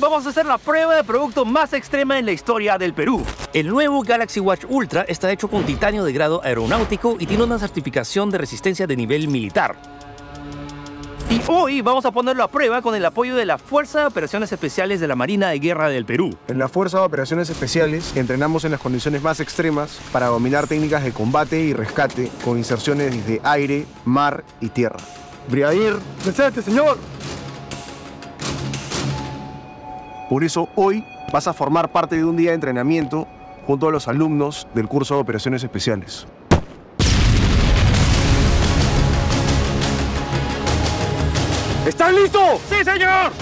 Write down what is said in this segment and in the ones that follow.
vamos a hacer la prueba de producto más extrema en la historia del Perú. El nuevo Galaxy Watch Ultra está hecho con titanio de grado aeronáutico y tiene una certificación de resistencia de nivel militar. Y hoy vamos a ponerlo a prueba con el apoyo de la Fuerza de Operaciones Especiales de la Marina de Guerra del Perú. En la Fuerza de Operaciones Especiales entrenamos en las condiciones más extremas para dominar técnicas de combate y rescate con inserciones desde aire, mar y tierra. Brigadier, presente, señor. Por eso hoy vas a formar parte de un día de entrenamiento junto a los alumnos del curso de Operaciones Especiales. ¿Están listos? ¡Sí, señor!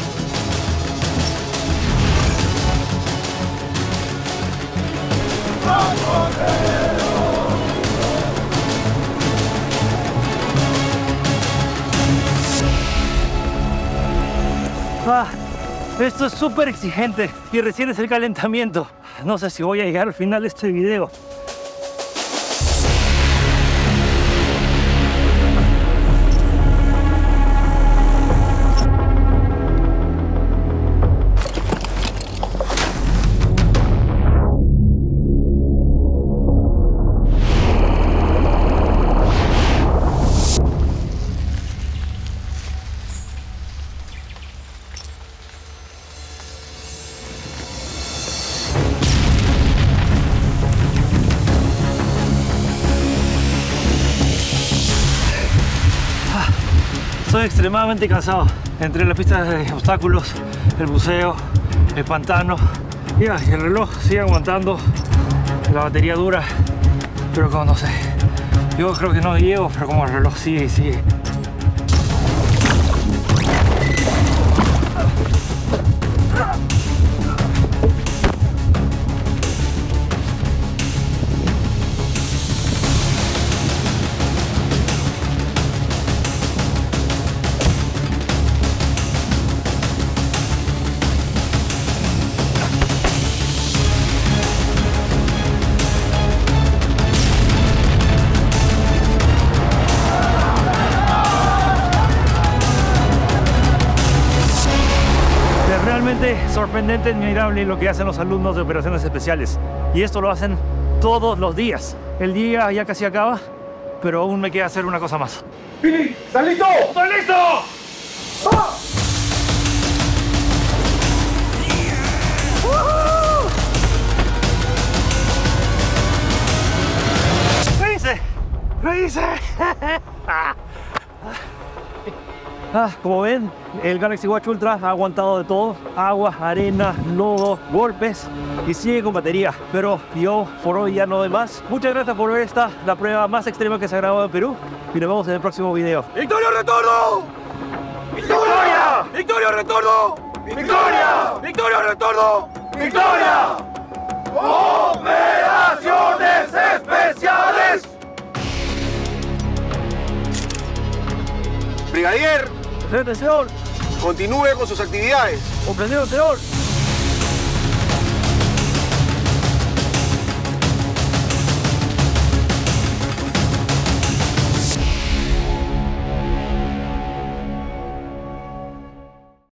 Esto es súper exigente y recién es el calentamiento. No sé si voy a llegar al final de este video. Estoy extremadamente cansado entre la pista de obstáculos, el buceo, el pantano y el reloj sigue aguantando, la batería dura, pero como no sé, yo creo que no llego, pero como el reloj sigue y sigue. Realmente sorprendente, admirable lo que hacen los alumnos de Operaciones Especiales. Y esto lo hacen todos los días. El día ya casi acaba, pero aún me queda hacer una cosa más. ¡Pili! ¿Estás listo? ¡Estoy listo! ¡Ah! ¡Lo hice! ¡Lo hice! Como ven, el Galaxy Watch Ultra ha aguantado de todo: agua, arena, lodo, golpes, y sigue con batería. Pero yo por hoy ya no doy más. Muchas gracias por ver la prueba más extrema que se ha grabado en Perú, y nos vemos en el próximo video. ¡Victoria, retorno! ¡Victoria! ¡Victoria, retorno! ¡Victoria! ¡Victoria, retorno! ¡Victoria! ¡Operaciones Especiales! Brigadier, ¡Presente, señor! continúe con sus actividades. ¡Comprendido, señor!